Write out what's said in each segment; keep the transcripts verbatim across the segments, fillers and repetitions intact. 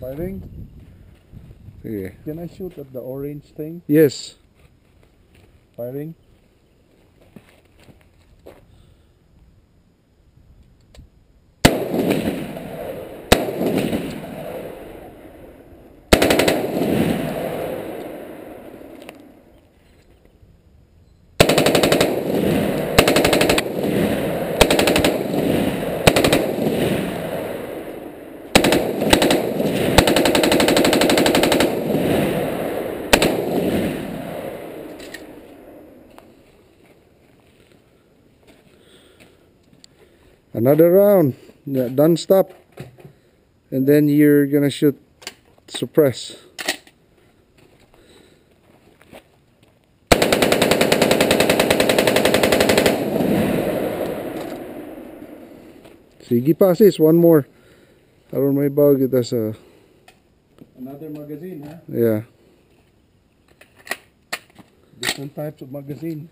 Firing? Sige. Can I shoot at the orange thing? Yes. Firing? Another round. Yeah, done stop. And then you're gonna shoot suppress. Sige pa sis, one more. Aron may bawag kita sa... Another magazine, huh? Yeah. Different types of magazine.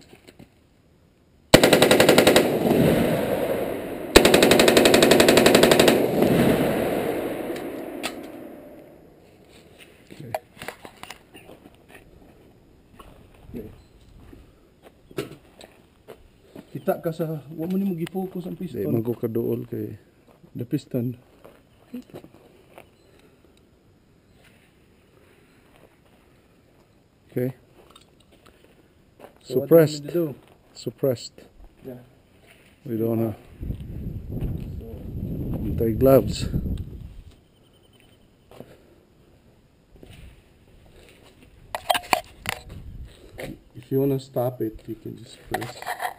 Kita ka sa, wa mo ni mo gi-focus ang Di piston. man ko kaduol kay... The piston. Okay. So Suppressed. What do you need to do? Suppressed. Yeah. We don't have... So, Antay gloves. if you wanna stop it, you can just press.